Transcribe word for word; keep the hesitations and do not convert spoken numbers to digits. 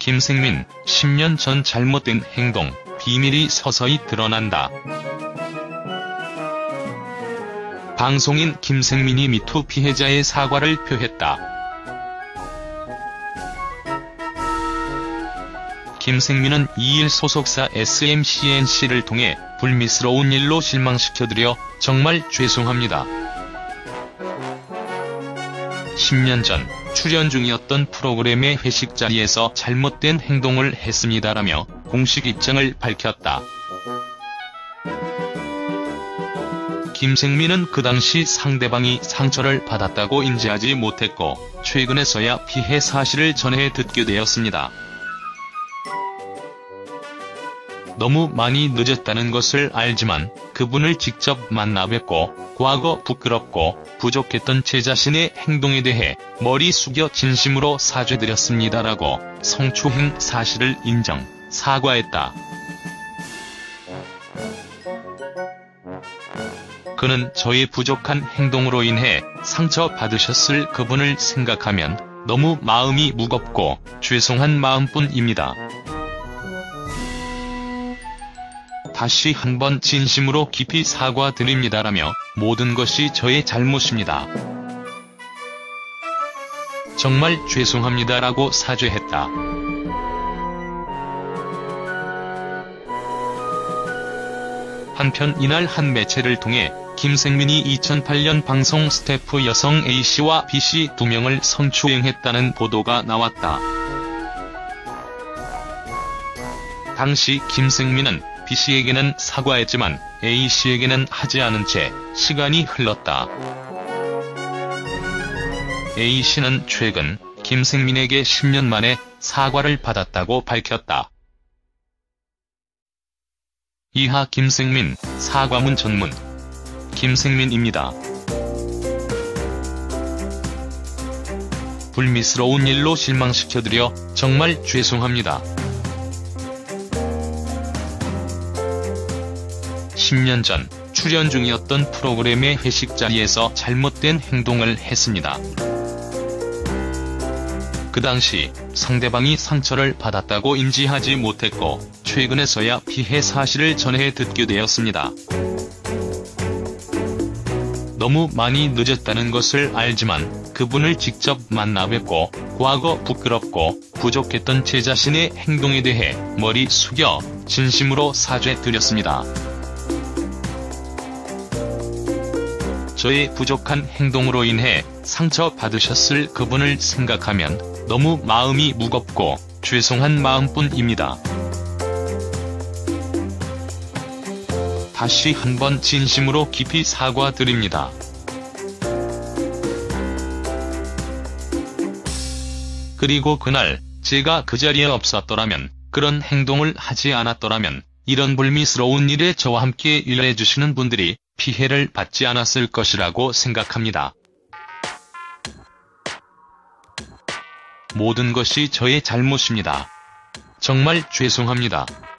김생민, 십 년 전 잘못된 행동, 비밀이 서서히 드러난다. 방송인 김생민이 미투 피해자의 사과를 표했다. 김생민은 이 일 소속사 에스엠씨엔씨를 통해 불미스러운 일로 실망시켜드려 정말 죄송합니다. 십 년 전 출연 중이었던 프로그램의 회식 자리에서 잘못된 행동을 했습니다라며 공식 입장을 밝혔다. 김생민은 그 당시 상대방이 상처를 받았다고 인지하지 못했고 최근에서야 피해 사실을 전해 듣게 되었습니다. 너무 많이 늦었다는 것을 알지만 그분을 직접 만나 뵙고 과거 부끄럽고 부족했던 제 자신의 행동에 대해 머리 숙여 진심으로 사죄드렸습니다라고 성추행 사실을 인정, 사과했다. 그는 저의 부족한 행동으로 인해 상처받으셨을 그분을 생각하면 너무 마음이 무겁고 죄송한 마음뿐입니다. 다시 한번 진심으로 깊이 사과드립니다라며 모든 것이 저의 잘못입니다. 정말 죄송합니다라고 사죄했다. 한편 이날 한 매체를 통해 김생민이 이천팔 년 방송 스태프 여성 A씨와 B씨 두 명을 성추행했다는 보도가 나왔다. 당시 김생민은 B씨에게는 사과했지만 A씨에게는 하지 않은 채 시간이 흘렀다. A씨는 최근 김생민에게 십 년 만에 사과를 받았다고 밝혔다. 이하 김생민, 사과문 전문 김생민입니다. 불미스러운 일로 실망시켜드려 정말 죄송합니다. 십 년 전 출연 중이었던 프로그램의 회식 자리에서 잘못된 행동을 했습니다. 그 당시 상대방이 상처를 받았다고 인지하지 못했고 최근에서야 피해 사실을 전해 듣게 되었습니다. 너무 많이 늦었다는 것을 알지만 그분을 직접 만나 뵙고 과거 부끄럽고 부족했던 제 자신의 행동에 대해 머리 숙여 진심으로 사죄드렸습니다. 저의 부족한 행동으로 인해 상처받으셨을 그분을 생각하면 너무 마음이 무겁고 죄송한 마음뿐입니다. 다시 한번 진심으로 깊이 사과드립니다. 그리고 그날 제가 그 자리에 없었더라면, 그런 행동을 하지 않았더라면 이런 불미스러운 일에 저와 함께 일해주시는 분들이 피해를 받지 않았을 것이라고 생각합니다. 모든 것이 저의 잘못입니다. 정말 죄송합니다.